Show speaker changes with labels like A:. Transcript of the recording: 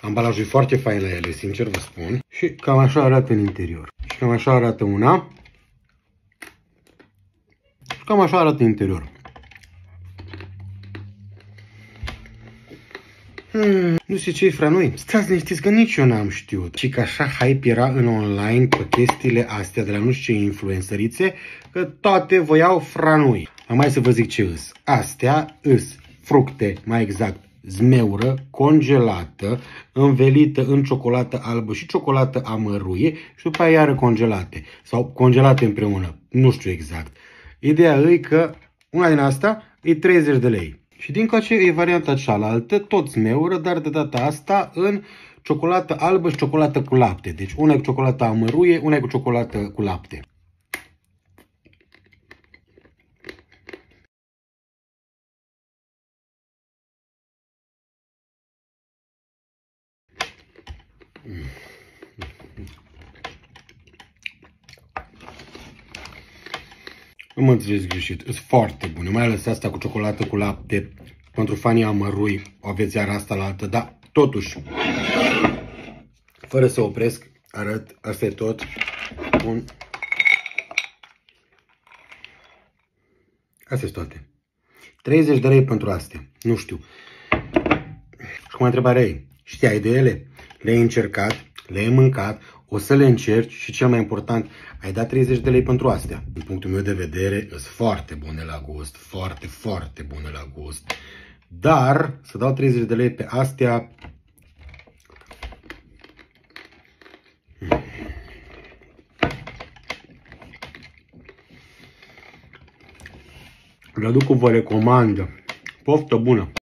A: Ambalajul e foarte fain la ele, sincer vă spun. Și cam așa arată în interior. Și cam așa arată una. Și cam așa arată în interior. Nu știu ce-i franui. Stați liniștiți că nici eu n-am știut. Și că așa hype era în online pe chestiile astea de la nu știu ce influencerițe, că toate voiau franui. Am mai să vă zic ce îs. Astea îs fructe, mai exact, zmeură, congelată, învelită în ciocolată albă și ciocolată amăruie și după aia iară congelate. Sau congelate împreună. Nu știu exact. Ideea e că una din asta e 30 de lei. Și din coace e varianta cealaltă, tot zmeură, dar de data asta în ciocolată albă și ciocolată cu lapte. Deci una e cu ciocolată amăruie, una e cu ciocolată cu lapte. Nu mă înțelegeți greșit, sunt foarte bune, mai ales asta cu ciocolată cu lapte. Pentru fanii amărui o aveți iar asta la altă, dar totuși, fără să opresc, arăt, asta e tot. Bun. Astea sunt toate. 30 de lei pentru astea, nu știu. Și cum întrebarea e, știai de ele? Le-ai încercat, le-ai mâncat, o să le încerci și cel mai important, ai dat 30 de lei pentru astea. Din punctul meu de vedere, sunt foarte bune la gust, foarte, foarte bune la gust. Dar să dau 30 de lei pe astea... Le aduc cu vă recomandă. Poftă bună!